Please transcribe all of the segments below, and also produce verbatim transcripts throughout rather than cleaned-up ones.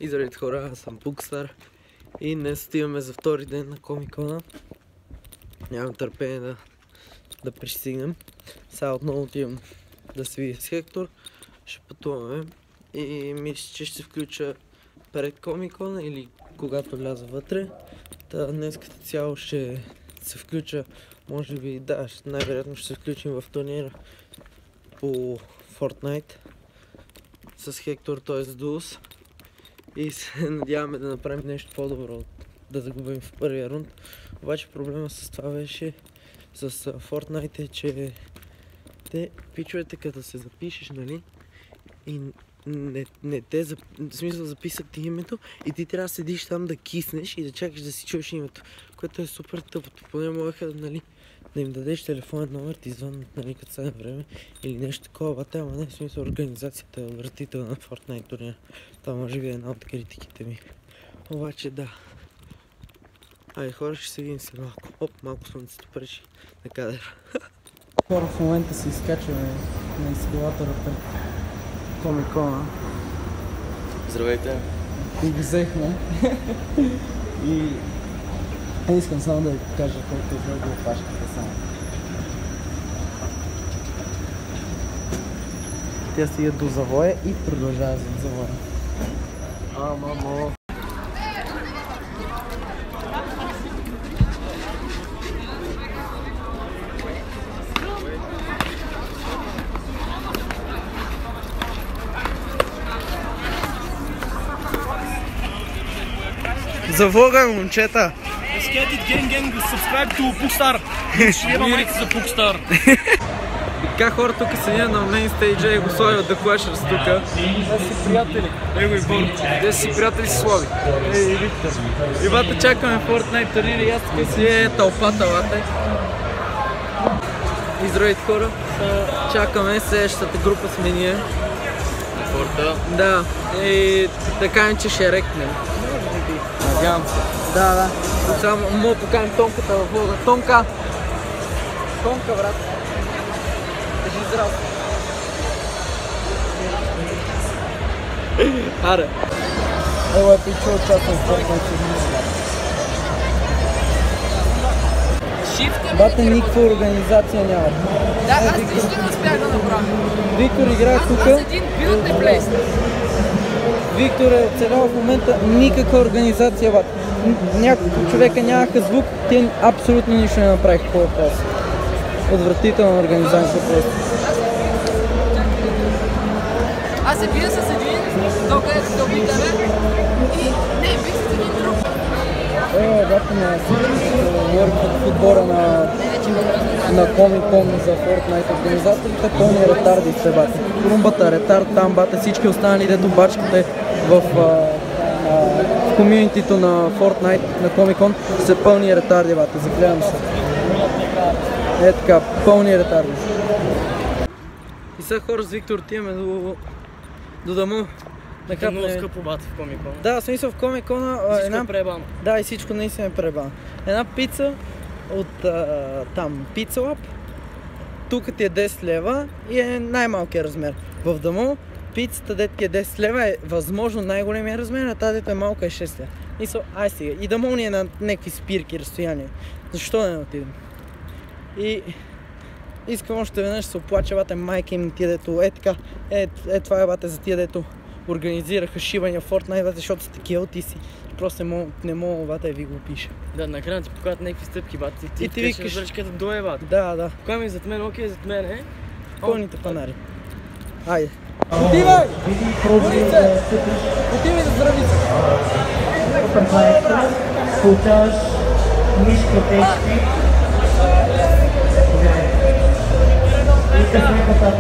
И здравейте хора, аз съм Пукстар и днес отиваме за втори ден на Комикона. Нямам търпение да, да пристигнем. Сега отново отивам да се видя с Хектор, ще пътуваме и мисля, че ще се включа пред Комикона или когато вляза вътре. Та днес като цяло ще се включа, може би да, най-вероятно ще се включим в турнира по Fortnite с Хектор, т.е. Дулс. И се надяваме да направим нещо по-добро, да загубим в първия рунд. Обаче проблема с това беше, с Fortnite е, че те пичовете като се запишеш, нали, и не, не те, в смисъл записат ти името и ти трябва да седиш там да киснеш и да чакаш да си чуеш името, което е супер тъпото. Поне можеха, нали, да им дадеш телефонен номер, ти звъннат, нали, като стане време или нещо такова, бате, ама не, в смисъл организацията е отвратителна на Fortnite турнира. Това може би е една от критиките ми. Обаче да. Айде хора, ще се видим след малко. Оп, малко слънцето пречи на кадъра. Хора, в момента се изкачваме на ескалатора пред Комикона. Здравейте! И го взехме. И искам само да ви покажа колко е дълго опашката само. Тя стига до завоя и продължава зад завоя. А, мамо! За влога, момчета! Let's get it, gang, gang, subscribe to Pookstar! Ще има майка за Pookstar! Как хора тук седя на мейнстейджа и го слагат да клашърс тук. Те си приятели. Его и Бор. Те си приятели си Слави. Ей, и Виктор. И бата чакаме Fortnite турнири и аз така си е тълпата лате. И здравейте хора. Чакаме следващата група сме ние. Форта. Да. И така че ще рекнем. Надявам се. Да, да. Само мога поканим Тонката във влога. Тонка! Тонка, брат. Кажи здраво. Аре. Ела, пичо, участвам в Fortnite. Бате, никаква организация няма. Да, аз нищо не успях да направя. Виктор играе тук. Аз един билд не плейс. Виктор е оцелял в момента никаква организация, бат. Няколко човека нямаха звук, те абсолютно нищо не направиха по въпрос. Отвратителна организация просто. Аз се бия с един, то където се обичаме и не, бих с един друг. Е, бата на всички върхът в отбора на, на Комикон за Fortnite организаторите, пълни ретарди сте, бата. Румбата, ретард, там бата, всички останали, дето бачкате в, а, а, в комюнитито на Fortnite, на Комикон, са пълни ретарди, бата, заклевам се. Е така, пълни ретарди. И сега хора с Виктор отиваме до, до дома. Така е много скъпо бата в Комикона. Да, в смисъл в Комикона... Всичко една... е пребано. Да, и всичко наистина е пребано. Една пица от а, там Pizza Lab, тук ти е десет лева и е най-малкият размер. В дома пицата, дето ти е десет лева, е възможно най-големия размер, а тази дето е малка е шест лева. Мисъл, ай стига. И дома ни е на някакви спирки, разстояния. Защо да не отидем? И искам още веднъж се оплача, бате, майка им тия дето е така, е, е това е бате за тия дето организираха шибания в Fortnite, бате, защото са такива отиси. Просто не мога, не мога, бате, ви го пиша. Да, накрая ти покажат някакви стъпки, бате. Ти, И ти викаш... връчката дое, бате. Да, да. Кой ми е зад мен, окей, зад мен е. Пълните панари. Айде. Отивай! Борице! Отивай за здравица! Футаж, Мишко Течки. И кафеката.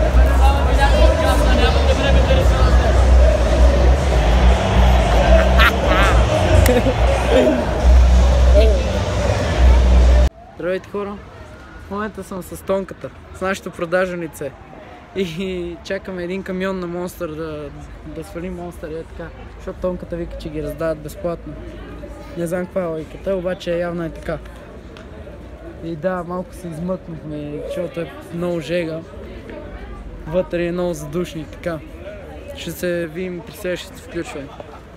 Здравейте хора! В момента съм с Тонката, с нашето продажно лице. И чакаме един камион на Монстър да, да свали Монстър и е така, защото Тонката вика, че ги раздават безплатно. Не знам каква е логиката, обаче явно е така. И да, малко се измъкнахме, защото е много жега. Вътре е много задушни, така. Ще се видим при следващото включване.